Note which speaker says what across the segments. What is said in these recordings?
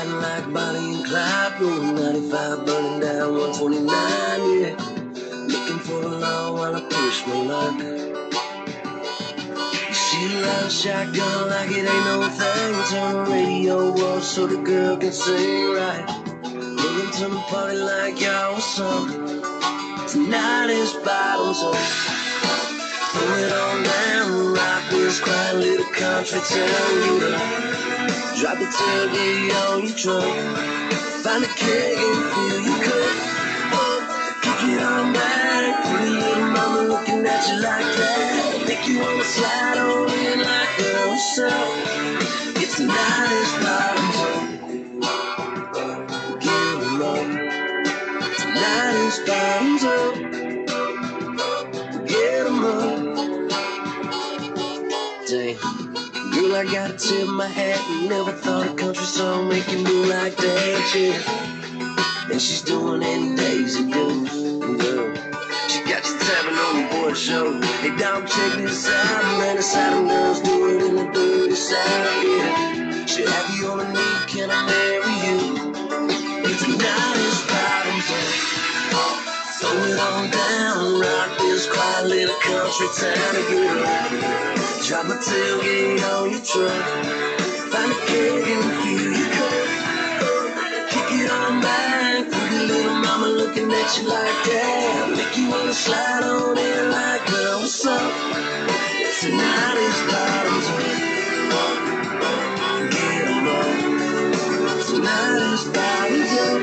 Speaker 1: riding like Bonnie and Clyde, rolling 95, burning down 129, yeah. Looking for the law while I push my luck. She rides shotgun like it ain't no thing. Turn the radio off so the girl can sing right. Rolling to the party like y'all what's up. Tonight is bottoms up. Throw it on down, rock this quiet little country town. Drop the tailgate on your truck. Find a keg and fill your cup. Kick it on back, pretty little mama looking at you like that. Make you wanna slide on in like, girl, what's up? It's tonight is bottoms up. Give 'em up. Tonight is bottoms up. Get 'em up. Damn. Girl, I gotta tip my hat. Never thought a country song make you move like that, yeah. And she's doing any Daisy Dukes, girl. She got you tapping on the board show. Hey, dog, check this out. Man, it's how them girls do it in the dirty South, yeah. She'll have you on a knee, can I marry you? It's tonight is bottoms up. Throw it on down, rock this quiet little country town to get up. Drop a tailgate on your truck. Find a keg and fill your cup. Kick it on back, pretty little mama looking at you like that. Make you wanna slide on in like, girl, what's up? Tonight is bottoms up. Get 'em up. Tonight is bottoms up.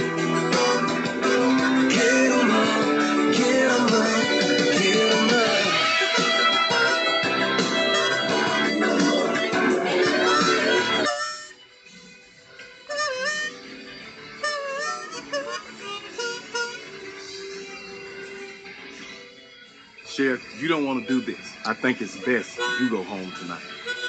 Speaker 1: Get 'em up. Get 'em up. Get 'em up.
Speaker 2: Sheriff, you don't want to do this. I think it's best you go home tonight.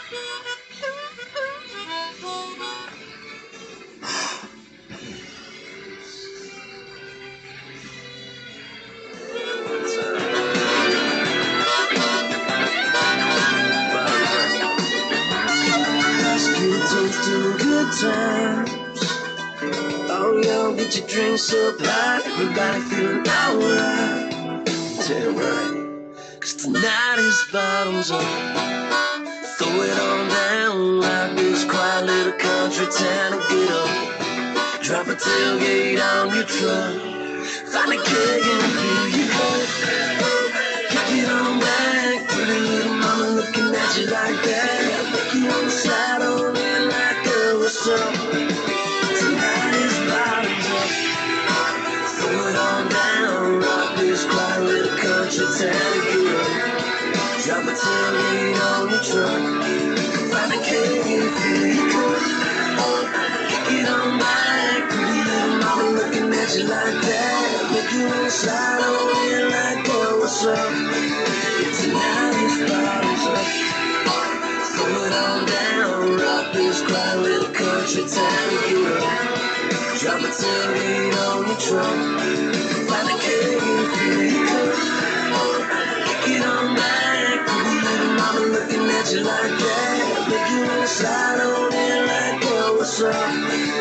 Speaker 1: Good times. Oh, y'all get your drinks up high. Everybody feeling alright. Damn right. 'Cause tonight is bottoms up. Throw it on down like this quiet little country town and get up. Drop a tailgate on your truck. Find a keg and fill your cup. Kick it on back, pretty little mama looking at you like that. Make you wanna slide on in like, girl, what's up? Tonight is bottoms up. Throw it on down, rock this quiet little country town and get up. Drop a tailgate on your truck. Find a keg and fill your cup. Kick it on back, pretty little mama looking at you like that. Make you wanna slide on in like, girl, what's up? Tonight is bottoms up. Throw it on down, rock this quiet little country town and get up. Drop a tailgate on your truck. Find a keg and fill your cup. Kick it on back, pretty little mama looking at you like that. Make you wanna slide on in like, girl, what's up?